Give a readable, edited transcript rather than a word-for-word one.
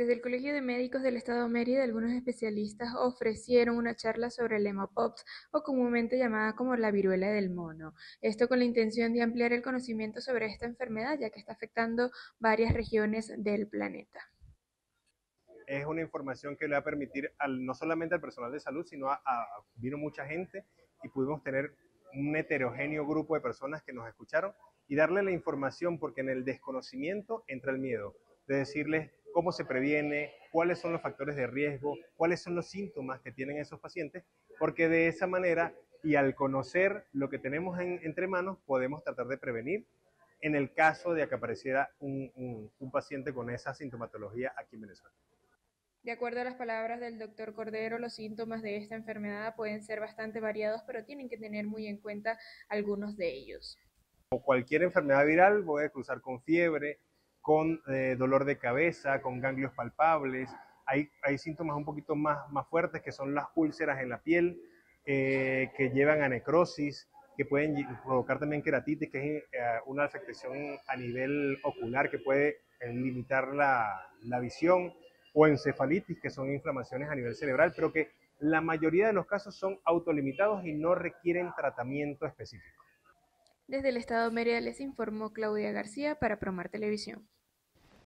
Desde el Colegio de Médicos del Estado Mérida, algunos especialistas ofrecieron una charla sobre el Mopox, o comúnmente llamada como la viruela del mono. Esto con la intención de ampliar el conocimiento sobre esta enfermedad, ya que está afectando varias regiones del planeta. Es una información que le va a permitir no solamente al personal de salud, sino vino mucha gente y pudimos tener un heterogéneo grupo de personas que nos escucharon y darle la información, porque en el desconocimiento entra el miedo, de decirles cómo se previene, cuáles son los factores de riesgo, cuáles son los síntomas que tienen esos pacientes, porque de esa manera y al conocer lo que tenemos entre manos, podemos tratar de prevenir en el caso de que apareciera un paciente con esa sintomatología aquí en Venezuela. De acuerdo a las palabras del doctor Cordero, los síntomas de esta enfermedad pueden ser bastante variados, pero tienen que tener muy en cuenta algunos de ellos. Cualquier enfermedad viral puede cruzar con fiebre, con dolor de cabeza, con ganglios palpables. Hay síntomas un poquito más fuertes que son las úlceras en la piel, que llevan a necrosis, que pueden provocar también queratitis, que es una afectación a nivel ocular que puede limitar la visión, o encefalitis, que son inflamaciones a nivel cerebral, pero que la mayoría de los casos son autolimitados y no requieren tratamiento específico. Desde el Estado Mérida les informó Claudia García para Promar Televisión.